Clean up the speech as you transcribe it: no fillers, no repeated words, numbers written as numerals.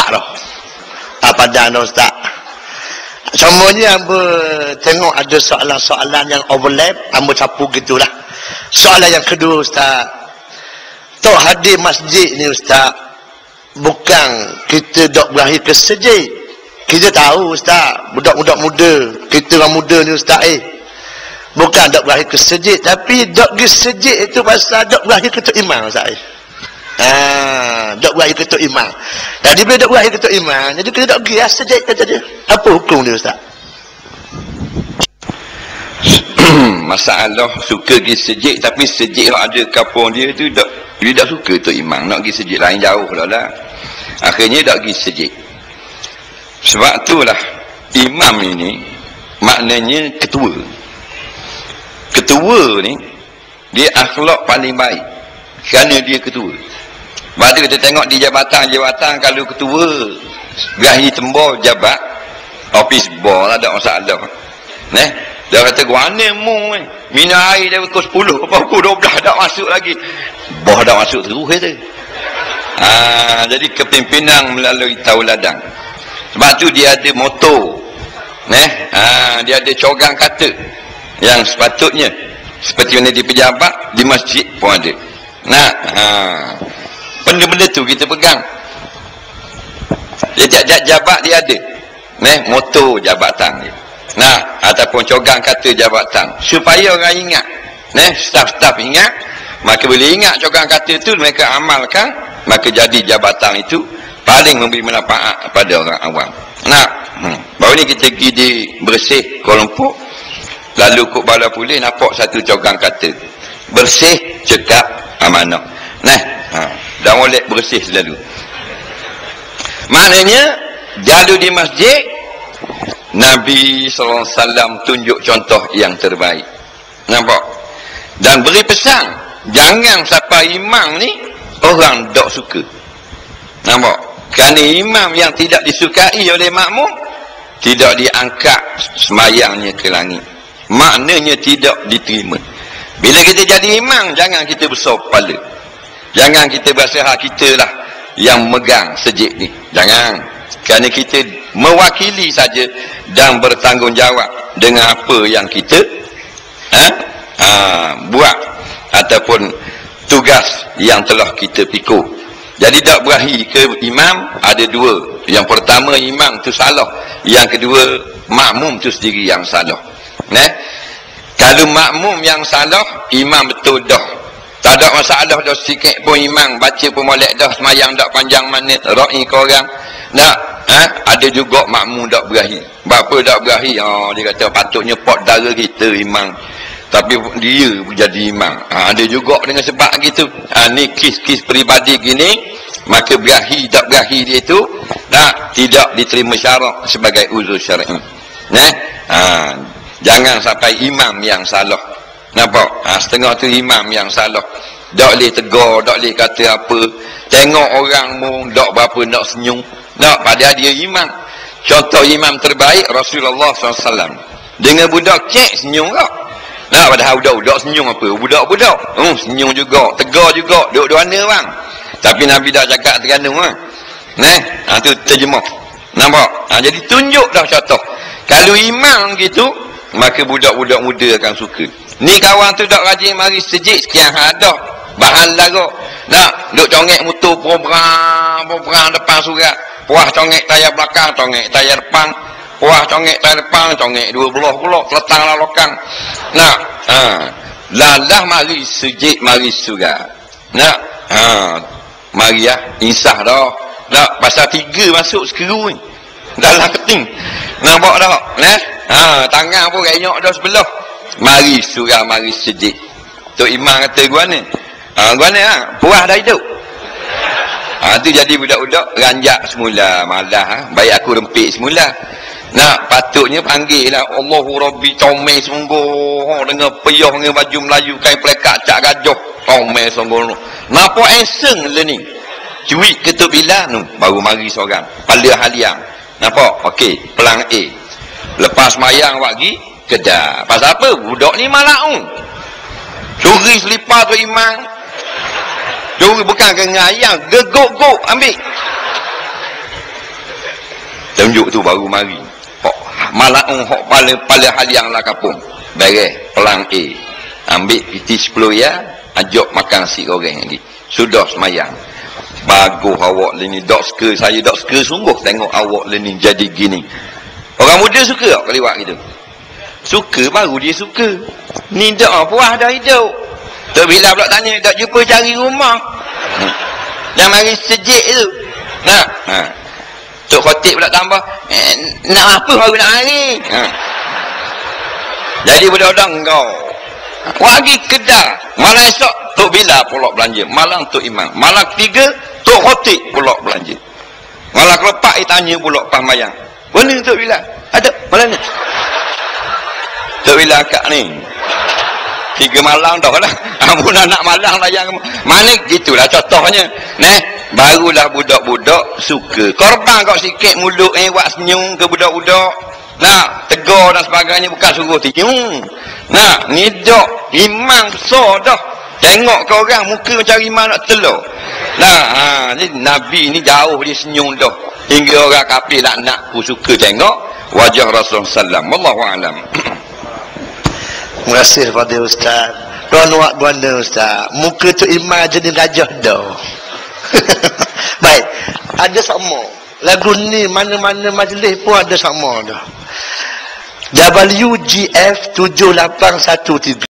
dah. Padang dah ustaz. Semuanya hamba tengok ada soalan-soalan yang overlap, hamba campur gitulah. Soalan yang kedua ustaz. Tok hadir masjid ni ustaz, bukan kita dok berakhir ke sejid. Kita tahu ustaz, budak-budak muda, kita orang muda ni ustaz bukan dok berakhir ke sejid, tapi dok pergi sejid itu pasal dok berakhir ke tok imam ustaz. Dok berakhir ke tok imam. Jadi bila dok berakhir ke tok imam, jadi kita dok pergi sejid kata dia. Apa hukum dia ustaz? Masalah suka pergi sejid, tapi sejid ada kapung dia tu dia tak suka tok imam, nak pergi sejid lain jauh lah. Akhirnya tak pergi sejid. Sebab itulah imam ini maknanya ketua. Ketua ni dia akhlak paling baik kerana dia ketua. Sebab tu kita tengok di jabatan kalau ketua berahi tembor jabat office bor lah, tak masalah. Dia kata guana mu mina air dari pukul 10 apa pukul 12 tak masuk lagi. Bor dah masuk terus kata. Jadi kepimpinan melalui tauladan. Sebab tu dia ada moto. Dia ada cogang kata yang sepatutnya seperti mana di pejabat, di masjid pun ada. Benda-benda tu kita pegang. Dia jabat dia ada. Moto jabatan dia. Ataupun cogang kata jabatan supaya orang ingat. Staf-staf ingat, maka bila ingat cogang kata tu mereka amalkan, maka jadi jabatan itu paling memberi manfaat kepada orang awam. Baru ni kita pergi di Bersih Kuala Lumpur, lalu kok bala pulih nampak satu cogang kata bersih cekap amanah. Dah molek bersih selalu. Maknanya jalu di masjid Nabi SAW tunjuk contoh yang terbaik. Nampak? Dan beri pesan, jangan sampai imam ni orang tak suka. Nampak? Kerana imam yang tidak disukai oleh makmum, tidak diangkat semayangnya ke langit. Maknanya tidak diterima. Bila kita jadi imam, jangan kita besar kepala. Jangan kita berasa kita lah yang megang sejid ni. Jangan. Kerana kita mewakili saja dan bertanggungjawab dengan apa yang kita buat ataupun tugas yang telah kita pikul. Jadi tak berahi ke imam ada dua. Yang pertama imam tu salah, yang kedua makmum tu sendiri yang salah. Kalau makmum yang salah, imam betul dah, tak ada masalah dah, sikit pun imam baca pun molek dah, semayang tak panjang mana ra'i korang. Ada juga makmum tak berahi. Bapa tak berahi, dia kata patutnya pot dara kita imam, tapi dia jadi imam. Ada juga dengan sebab gitu. Ni kes-kes peribadi gini, maka berahi tak berahi dia itu tidak diterima syarak sebagai uzur syar'i. Jangan sampai imam yang salah. Nampak? Setengah tu imam yang salah. Tak boleh tegur, tak boleh kata apa. Tengok orang mu tak berapa nak senyum. Padahal dia imam. Contoh imam terbaik Rasulullah SAW. Dengan budak cek senyum tak? Padahal budak-budak senyum apa? Budak-budak senyum juga, tegar juga, duduk mana bang? Tapi Nabi dah cakap tergantung tu terjemah. Nampak? Jadi tunjuk dah contoh. Kalau imam gitu, maka budak-budak muda akan suka. Ni kawan tu tak rajin mari sejid sekian ada bahan lagu. Duk congek motor program depan surat. Puah congek tayar belakang, congek tayar depan. Puah congek tayar depan, congek dua belah pula, letang lah lokang. Lalah mari sejid, mari surat. Mari insah dah. Pasal 3 masuk sekeru ni. Dalam keting. Nampak dah? Tangan pun renyok dah sebelah. Mari surah, mari sejid. Tok imam kata gua ni. Puas dah hidup. Tu jadi budak-budak ranjak semula, malah baik aku rempik semula. Patutnya panggil lah Allahu Rabbi comel sungguh. Dengan peyah dengan baju Melayu kain pelekat cak gajah. Comel sungguh. Nampak enseng le ni. Cuit ketuk bila nu baru mari seorang. Pala haliang. Nampak? Okey, pelang A. Lepas mayang wagi kedah. Pasal apa? Budak ni malak curi selipar tu imam. Curi bukan ke ngayang, gegok-gok ambil. tunjuk tu baru mari hok malaung hok pala haliang lah kapung beres pelang ambil piti 10 ya ajak makan nasi goreng lagi sudah semayang bagus awak ni dok suka saya dok suka sungguh tengok awak ni jadi gini. Orang muda suka tak keliwat gitu? Suka baru dia suka. Ni dak puas dah hidup. Tok bila pula tanya tak jumpa cari rumah. Yang mari sejik tu. Nah, Tok Khatib pula tambah nak apa baru nak hari. Jadi budak-budak kau. Wagi Kedah. Malam esok Tok Bila pula belanja. Malam Tok Imam. Malam ketiga Tok Khatib pula belanja. Malam keempat tanya pula pas mayang. Mana Tok Bila? Ada. Malam ni. Tok Bila akak ni. 3 malam dah lah. Ampun anak malam lah yang mana gitulah contohnya. Barulah budak-budak suka. Korban kau sikit mulut buat senyum ke budak-budak. Nah, tegur dan sebagainya bukan suruh senyum. Nah, ni dok imam besar dah. Tengok ke orang muka macam imam nak telur. Nah, ni Nabi ni jauh dia senyum dah. Hingga orang kafir laknat pun suka tengok wajah Rasulullah sallallahu alaihi wasallam. Wallahu a'lam. Terima kasih kepada Ustaz. Tuan Wak Buana Ustaz. Muka tu imam jenis gajah dah. Baik. Ada sama. Lagu ni mana-mana majlis pun ada sama dah. WGF 7813.